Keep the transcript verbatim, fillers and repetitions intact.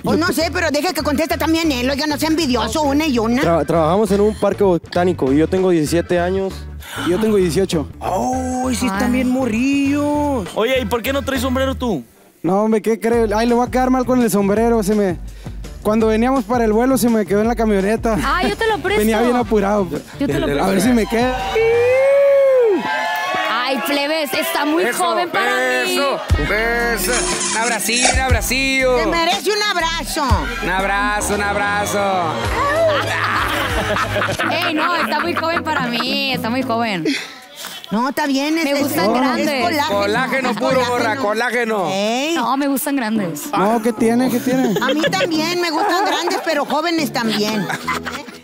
Pues no sé, pero deja que conteste también él. Oiga, no sea envidioso, una y una. Tra trabajamos en un parque botánico y yo tengo diecisiete años. Y yo tengo dieciocho. ¡Oh, sí están bien morrillos! Oye, ¿y por qué no traes sombrero tú? No, hombre, ¿qué crees? Ay, le voy a quedar mal con el sombrero. Se me... Cuando veníamos para el vuelo se me quedó en la camioneta. Ah, yo te lo presto. Venía bien apurado. Yo te lo presto. A ver si me queda. Ay, plebes, está muy Eso, joven para eso, mí. Eso, un abracillo, un abracillo. Te merece un abrazo. Un abrazo, un abrazo. Ey, no, está muy joven para mí, está muy joven. No, está bien. Es, Me gustan es, grandes. Es colágeno, Colágeno es puro, borra, colágeno. Ey. No, me gustan grandes. No, ¿qué tiene? ¿Qué tiene? A mí también me gustan grandes, pero jóvenes también.